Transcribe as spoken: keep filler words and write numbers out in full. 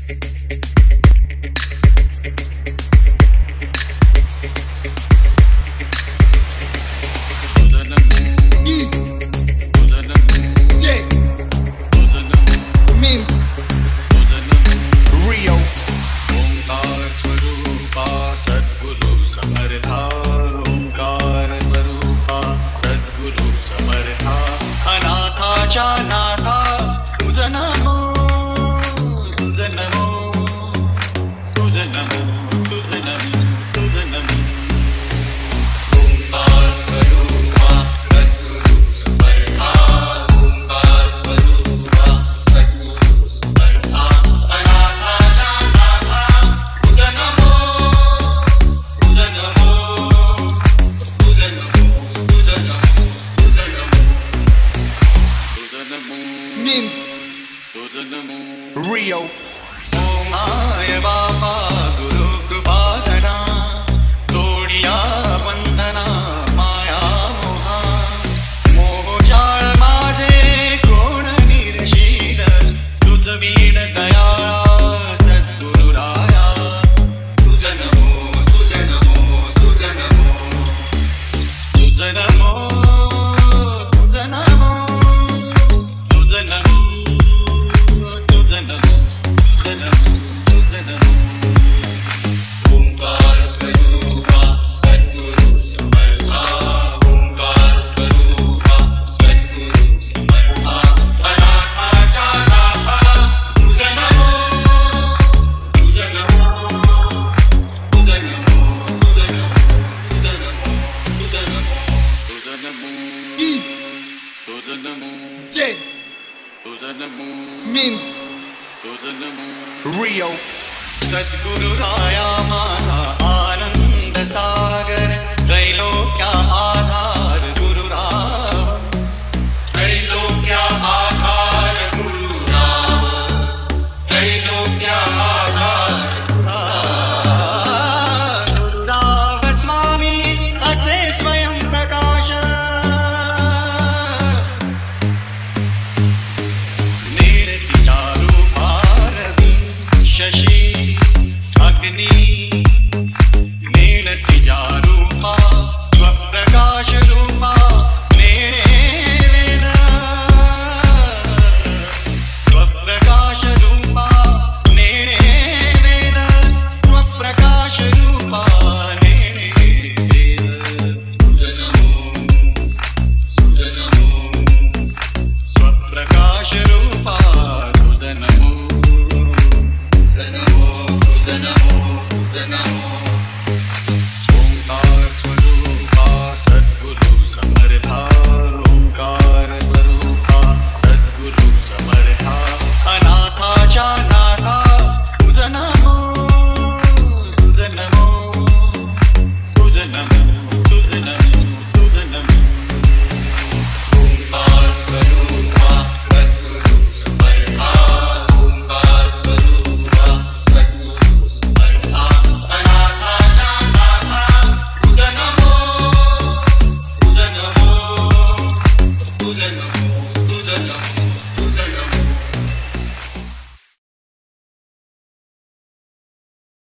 Rio. Beatz. Rio. सद्गुरु राया माझा आनंद सागर त्रैलोक्या आधार गुरुराव त्रैलोक्या आधार गुरुराव त्रैलोक्या आधार गुरुराव स्वामी असे स्वयं प्रकाश नीरतिच्या रूपारवी शशी नीलतिजा रूपा स्वप्रकाश रूपा वेद स्वप्रकाश रूपा वेद स्वप्रकाश रूपा वेद सुजनमो सुजनमो स्वप्रकाश रूपा